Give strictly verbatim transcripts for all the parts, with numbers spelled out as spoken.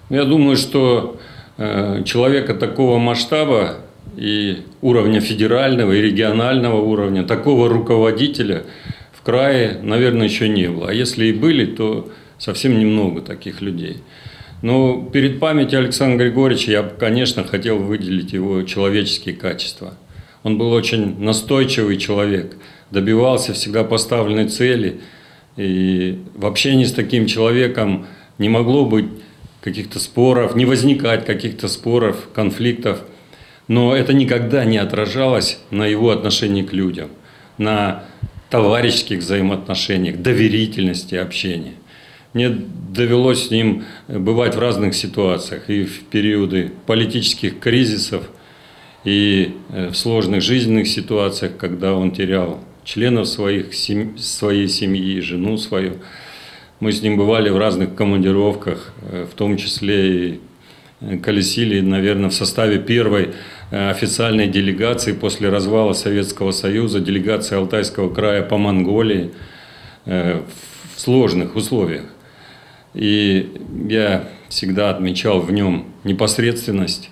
Я думаю, что э, человека такого масштаба и уровня федерального и регионального уровня, такого руководителя в крае, наверное, еще не было. А если и были, то совсем немного таких людей. Но перед памятью Александра Григорьевича я, конечно, хотел выделить его человеческие качества. Он был очень настойчивый человек, добивался всегда поставленной цели. И в общении с таким человеком не могло быть каких-то споров, не возникать каких-то споров, конфликтов. Но это никогда не отражалось на его отношении к людям, на товарищеских взаимоотношениях, доверительности общения. Мне довелось с ним бывать в разных ситуациях, и в периоды политических кризисов, и в сложных жизненных ситуациях, когда он терял членов своих, сем... своей семьи, жену свою. Мы с ним бывали в разных командировках, в том числе и колесили, наверное, в составе первой официальной делегации после развала Советского Союза, делегации Алтайского края по Монголии в сложных условиях. И я всегда отмечал в нем непосредственность,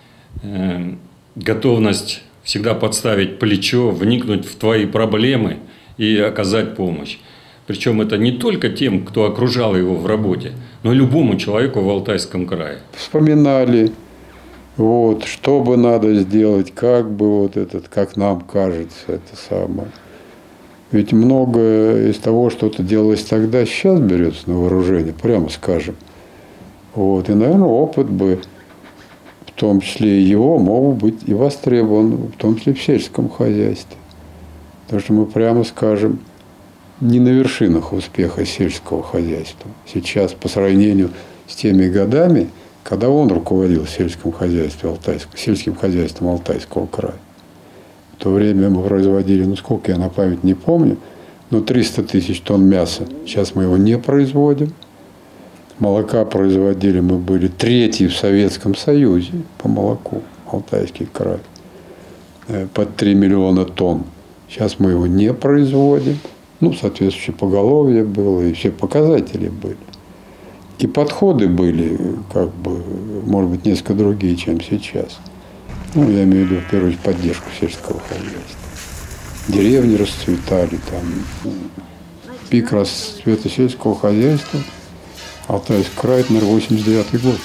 готовность всегда подставить плечо, вникнуть в твои проблемы и оказать помощь. Причем это не только тем, кто окружал его в работе, но и любому человеку в Алтайском крае. Вспоминали, вот, что бы надо сделать, как бы вот этот, как нам кажется, это самое. Ведь многое из того, что-то делалось тогда, сейчас берется на вооружение, прямо скажем. Вот, и, наверное, опыт бы, в том числе и его, мог быть и востребован, в том числе в сельском хозяйстве. Потому что мы, прямо скажем, не на вершинах успеха сельского хозяйства. Сейчас, по сравнению с теми годами, когда он руководил сельским хозяйством Алтайского, сельским хозяйством Алтайского края. В то время мы производили, ну сколько я на память не помню, но триста тысяч тонн мяса. Сейчас мы его не производим. Молока производили, мы были третьи в Советском Союзе по молоку, Алтайский край, под три миллиона тонн. Сейчас мы его не производим. Ну, соответствующее поголовье было, и все показатели были. И подходы были, как бы, может быть, несколько другие, чем сейчас. Ну, я имею в виду, в первую очередь, поддержку сельского хозяйства. Деревни расцветали, там, пик расцвета сельского хозяйства, Алтайский край, это, наверное, восемьдесят девятый год.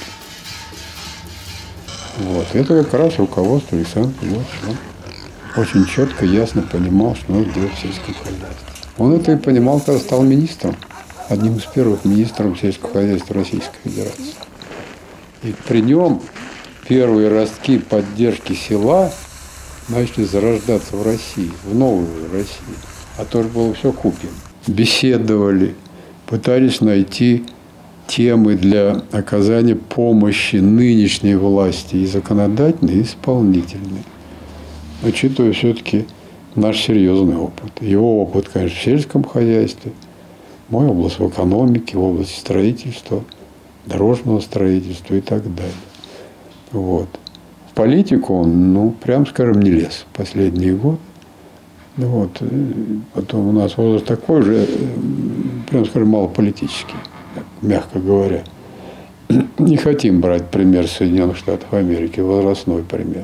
Вот. Это как раз руководство Александра Григорьевича. Он очень четко, ясно понимал, что надо делать в сельском хозяйстве. Он это и понимал, когда стал министром, одним из первых министров сельского хозяйства Российской Федерации. И при нем первые ростки поддержки села начали зарождаться в России, в новой России. А то же было все куплено. Беседовали, пытались найти темы для оказания помощи нынешней власти, и законодательной, и исполнительной. Учитывая все-таки наш серьезный опыт. Его опыт, конечно, в сельском хозяйстве, мой область в экономике, в области строительства, дорожного строительства и так далее. Вот. В политику он, ну, прям скажем, не лез в последний год. Вот. Потом у нас возраст такой же, прям скажем, малополитический, мягко говоря. Не хотим брать пример Соединенных Штатов Америки, возрастной пример.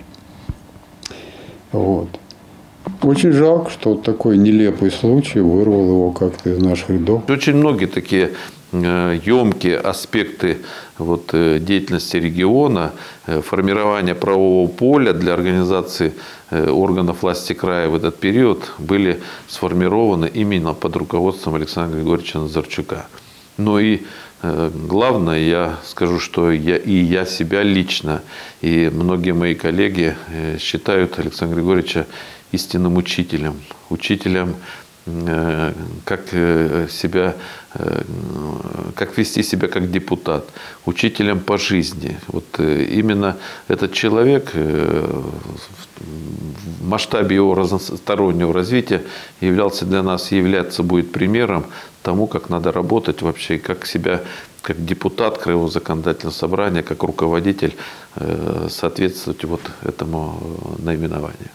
Вот. Очень жалко, что вот такой нелепый случай вырвал его как-то из наших рядов. Очень многие такие емкие аспекты вот, деятельности региона, формирования правового поля для организации органов власти края в этот период были сформированы именно под руководством Александра Григорьевича Назарчука. Но и главное, я скажу, что я, и я себя лично, и многие мои коллеги считают Александра Григорьевича истинным учителем, учителем, как себя, как вести себя как депутат, учителем по жизни. Вот именно этот человек в масштабе его разностороннего развития являлся для нас, являться будет примером тому, как надо работать вообще, как себя как депутат Краевого законодательного собрания, как руководитель соответствовать вот этому наименованию.